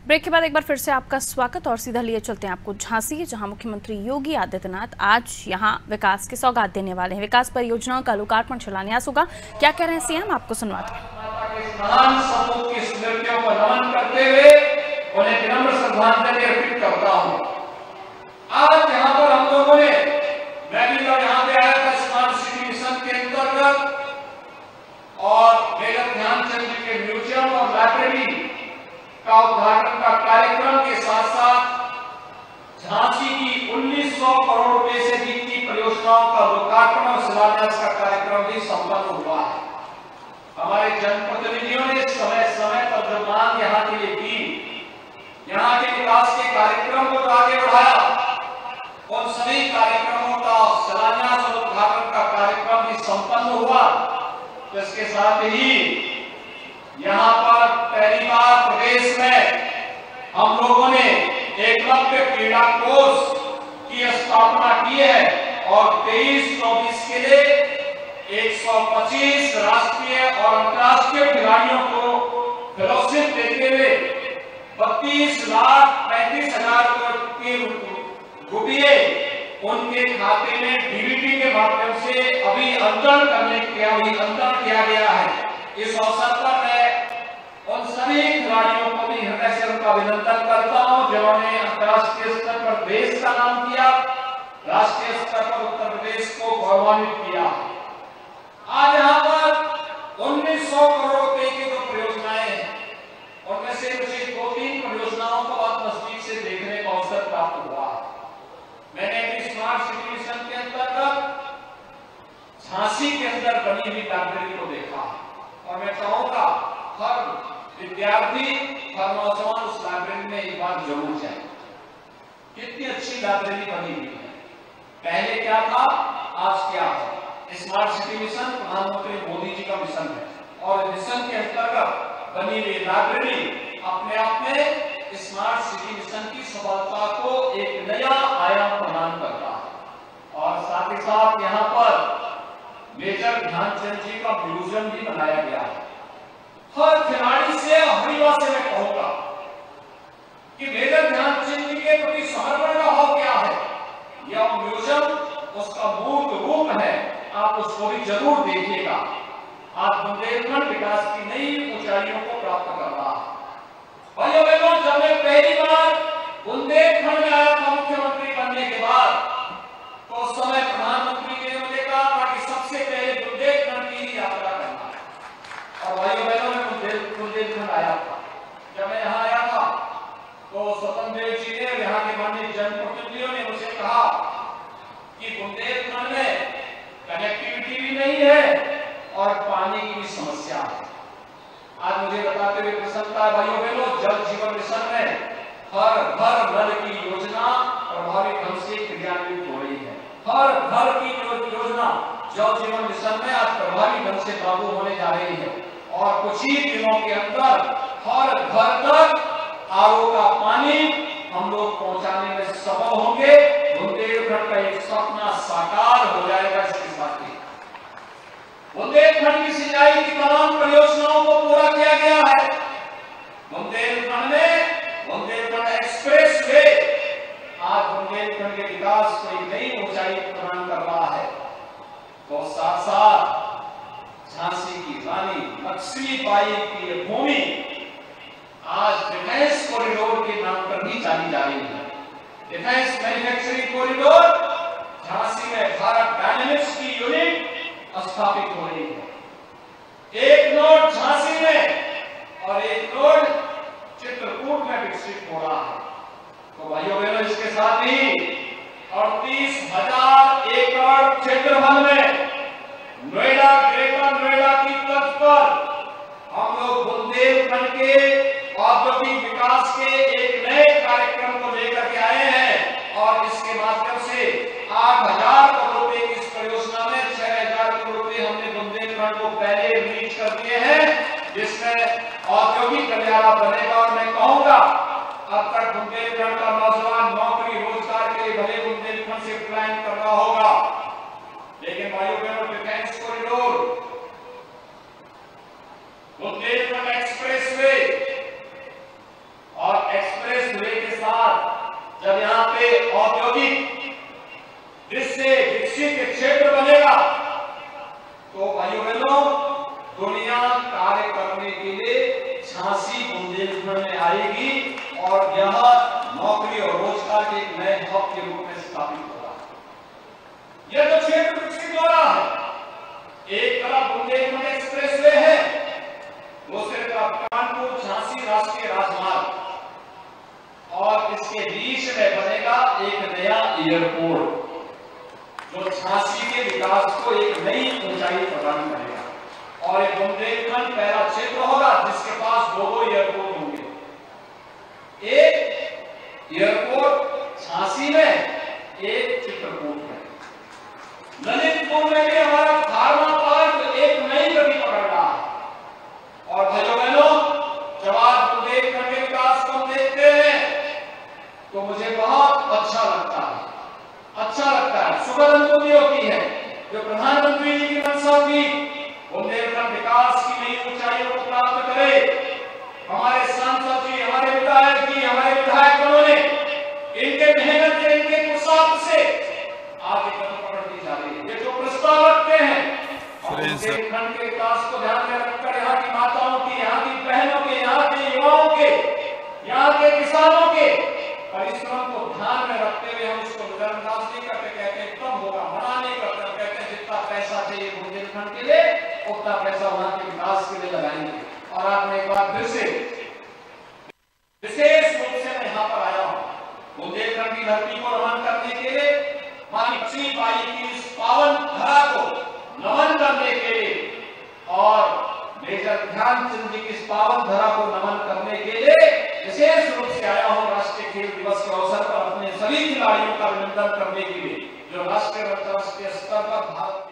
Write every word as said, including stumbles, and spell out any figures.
Break के बाद एक बार फिर से आपका स्वागत और सीधा लिए चलते हैं आपको झांसी, जहां मुख्यमंत्री योगी आदित्यनाथ आज यहां विकास की सौगात देने वाले हैं। विकास परियोजनाओं का लोकार्पण शिलान्यास होगा। क्या कह रहे हैं सीएम, आपको सुनवाते हैं। आज यहाँ पर हम लोगों ने, मैं भी जब यहाँ पे आया था स्मार्ट सिटी मिशन के अंतर्गत और मेजर ध्यानचंद जी के म्यूजियम और लाइब्रेरी का उद्घाटन का कार्यक्रम के साथ साथ झांसी की उन्नीस सौ करोड़ रुपए से अधिक की परियोजनाओं का लोकार्पण और शिलान्यास का कार्यक्रम भी संपन्न हुआ है। हमारे जनप्रतिनिधियों ने समय समय पर जो मांग यहाँ के लिए की, यहाँ के विकास के कार्यक्रम को आगे बढ़ाया, उन सभी कार्यक्रमों का शिलान्यास और उद्घाटन का कार्यक्रम भी संपन्न हुआ। तो इसके साथ ही यहाँ पर पहली बार प्रदेश में हम लोगों ने एकलव्य क्रीड़ा कोष की स्थापना की है और तेईस चौबीस के लिए एक सौ पच्चीस राष्ट्रीय और अंतर्राष्ट्रीय खिलाड़ियों को फेलोशिप देते हुए बत्तीस लाख पैंतीस हजार के रुपये उनके खाते में डीबीटी के माध्यम से अभी अंतरण करने के अभी अंतरण किया गया है। इस अवसर पर मैं उन सभी खिलाड़ियों को भी हृदय से उनका अभिनंदन करता हूं जिन्होंने अंतर्राष्ट्रीय स्तर पर देश का नाम किया, राष्ट्रीय स्तर पर उत्तर प्रदेश को गौरवान्वित किया। आज यहाँ पर उन्नीस सौ करोड़ रुपए की जो परियोजनाएं हैं, उनमें से मुझे दो तीन परियोजनाओं को बहुत नजदीक से देखने का अवसर प्राप्त हुआ। मैंने भी स्मार्ट सिटी मिशन के अंतर्गत झांसी के अंदर बनी हुई लाइब्रेरी को देखा और मैं चाहूंगा हर विद्यार्थी, हर नौजवान उस लाइब्रेरी में एक बार जरूर जाए। कितनी अच्छी लाइब्रेरी बनी हुई है। पहले क्या था, आज क्या है। स्मार्ट सिटी मिशन प्रधानमंत्री मोदी जी का मिशन है और मिशन के अंतर्गत बनी हुई लाइब्रेरी अपने आप में स्मार्ट सिटी मिशन की सफलता को एक नया आयाम प्रदान करता है। और साथ ही साथ यहाँ पर मेजर ध्यानचंद जी का म्यूजियम भी बनाया गया है। हर खिलाड़ी से हरिवा से मैं कहूंगा कि मेजर ध्यानचंद जी के प्रति समर्पण का भाव क्या है। यह म्यूजियम उसका मूर्त रूप है, आप उसको भी जरूर देखिएगा। आज बुंदेलखंड विकास की नई ऊंचाइयों को प्राप्त कर रहा है। भाइयों बहनों, जब मैं पहली बार बुंदेलखंड में आया था मुख्यमंत्री बनने के बाद, तो उस समय प्रधानमंत्री जी ने मुझे कहा था कि सबसे पहले बुंदेलखंड की ही यात्रा करना है। और भाइयों बहनों, मैं बुंदेलखंड आया था। जब मैं यहाँ आया था तो स्वतंत्र देव जी ने, यहाँ के माननीय जनप्रतिनिधियों ने मुझे कहा कि बुंदेलखंड में कनेक्टिविटी भी नहीं है और पानी की भी समस्या है। आज मुझे बताते हुए प्रसन्नता है भाइयों बहनों, जल जीवन मिशन में हर घर नल की योजना प्रभावी ढंग से क्रियान्वित हो रही है। हर घर की योजना जल जीवन मिशन में आज प्रभावी ढंग से लागू होने जा रही है और कुछ ही दिनों के अंदर हर घर तक आरओ का पानी हम लोग पहुंचाने में सफल होंगे। बुंदेलखंड का एक सपना साकार हो जाएगा। इसके साथ ही बुंदेलखंड की सिंचाई की तमाम परियोजनाओं को पूरा किया गया है। बुंदेलखंड में बुंदेलखंड एक्सप्रेस वे आज बुंदेलखंड के विकास को एक नई ऊंचाई प्रदान कर रहा है। तो साथ साथ झांसी की रानी लक्ष्मीबाई की भूमि आज डिफेंस कॉरिडोर के नाम पर भी जानी जा रही है। डिफेंस मैन्युफैक्चरिंग कॉरिडोर झांसी में भारत डायनेमिक्स की यूनिट स्थापित हो रही है। एक नोड झांसी में और एक नोड चित्रकूट में विकसित हो रहा है। तो भाइयों बहनों, इसके साथ ही अड़तीस हजार एकड़ क्षेत्रफल में नोएडा, ग्रेटर नोएडा की तर्ज पर हम लोग बुंदेलखंड के औद्योगिक विकास के एक नए कार्यक्रम को लेकर के आए हैं और इसके माध्यम से आठ हजार करोड़ रुपए की इस परियोजना में छह हजार करोड़ रुपए हमने बुंदेलखंड को पहले रिलीज कर दिए हैं, जिसमें औद्योगिक गलियारा बनेगा। और मैं कहूंगा अब तक बुंदेलखंड का नौजवान नौकरी रोजगार के लिए भले बुंदेलखंड से प्लान कर रहा होगा, लेकिन भाइयों बहनों, डिफेंस कॉरिडोर, बुंदेलखंड एक्सप्रेसवे और जब यहाँ पे औद्योगिक जिससे विकसित क्षेत्र बनेगा तो भाइयों बहनों दुनिया कार्य करने के लिए झांसी बुंदेलखंड में आएगी और यह नौकरी और रोजगार के एक नए हब के रूप में स्थापित होगा। यह जो क्षेत्र विकसित हो रहा है, एक तरफ बुंदेलखंड एक्सप्रेसवे है, दूसरी तरफ कानपुर झांसी राष्ट्रीय राजमार्ग और इसके बीच में बनेगा एक नया एयरपोर्ट जो झांसी के विकास को एक नई ऊंचाई प्रदान करेगा। और एक बुंदेलखंड पहला क्षेत्र होगा जिसके पास दो दो एयरपोर्ट होंगे, एक एयरपोर्ट झांसी में, एक चित्रकूट में। ललितपुर में भी हमारा फार्मा पार्क एक नई गति पकड़ रहा है। और भाइयों बहनों जब आज बुंदेलखंड के विकास को हम देखते हैं तो मुझे बहुत अच्छा लगता है, अच्छा लगता है, सुखद अनुभूति होती है। जो प्रधानमंत्री जी की मंशा थी बुंदेलखंड विकास की नई ऊंचाइयों को प्राप्त करे, हमारे सांसद जी, हमारे विधायक जी, हमारे विधायकों ने इनके मेहनत से, इनके पुरुषार्थ से आगे कदम पकड़ती जा रही है। ये जो प्रस्ताव रखते हैं बुंदेलखंड के विकास को ध्यान में रखकर यहाँ की माताओं की, यहाँ की बहनों के, यहाँ के युवाओं के, यहाँ के किसानों के परिश्रम को ध्यान में रखते हुए हम इसको नजरअंदाज नहीं करते, कहते कम होगा, मना नहीं करते, कहते जितना पैसा चाहिए बुंदेलखंड के लिए उतना पैसा वहां के विकास के लिए लगाएंगे। और आपने एक बार फिर से विशेष रूप से मैं यहाँ पर आया हूँ बुंदेलखंड की धरती को नमन करने के लिए, मानी बाई की इस पावन धरा को नमन करने के लिए और मेजर ध्यानचंद जी की इस पावन धरा को नमन करने के लिए विशेष रूप से आया हूँ। राष्ट्रीय खेल दिवस के अवसर पर अपने सभी खिलाड़ियों का अभिनंदन करने के लिए जो राष्ट्रीय और अंतर्राष्ट्रीय स्तर पर भारत